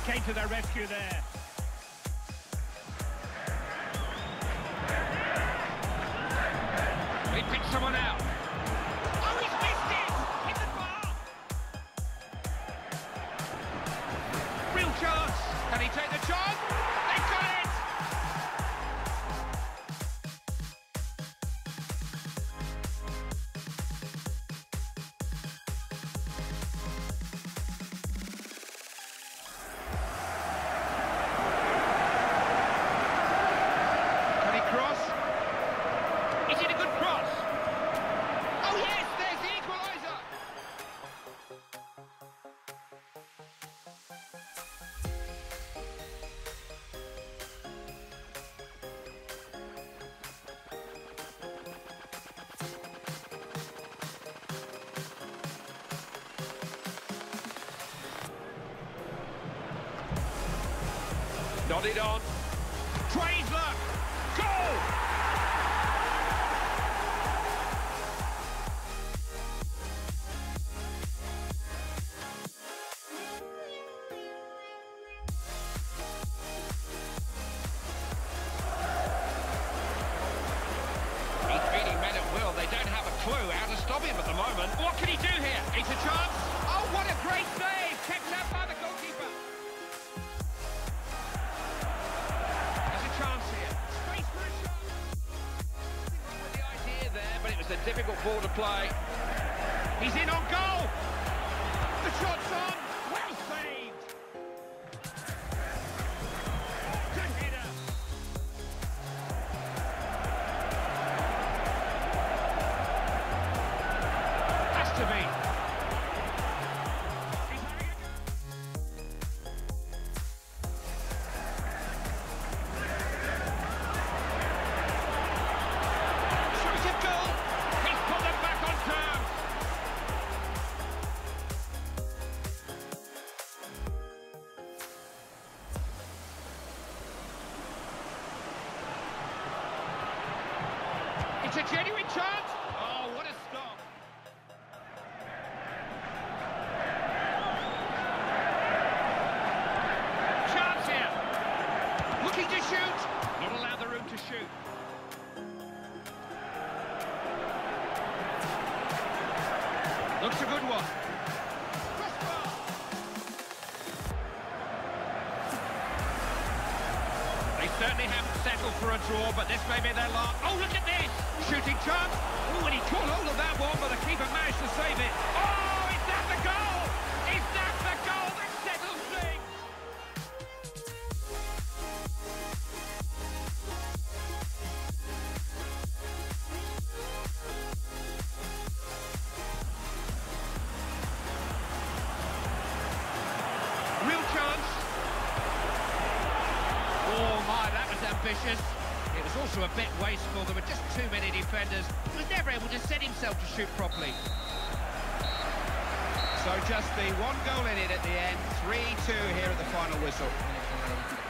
came to their rescue there. He picked someone out. Oh, he's missed it! Hit the bar! Real chance. Can he take the chance? They've got it! Nodded on. Trey's luck. Goal! He's beating men at will. They don't have a clue how to stop him at the moment. What can he do here? It's a chance. Oh, what a great save! Kept out by the goalkeeper. It's a difficult ball to play. He's in on goal! The shot's on! Well saved! Good header! Has to be. It's a genuine chance! Oh, what a stop! Chance here! Looking to shoot! Not allowed the room to shoot. Looks a good one. Crossbar! They certainly haven't settled for a draw, but this may be their last. Oh, look at this! Shooting chance. Oh, and he caught hold of that one, but the keeper managed to save it. Oh, is that the goal? Is that the goal that settles things? Real chance. Oh, my, that was ambitious. It was also a bit wasteful. There were just too many defenders. He was never able to set himself to shoot properly. So just the one goal in it at the end. 3-2 here at the final whistle.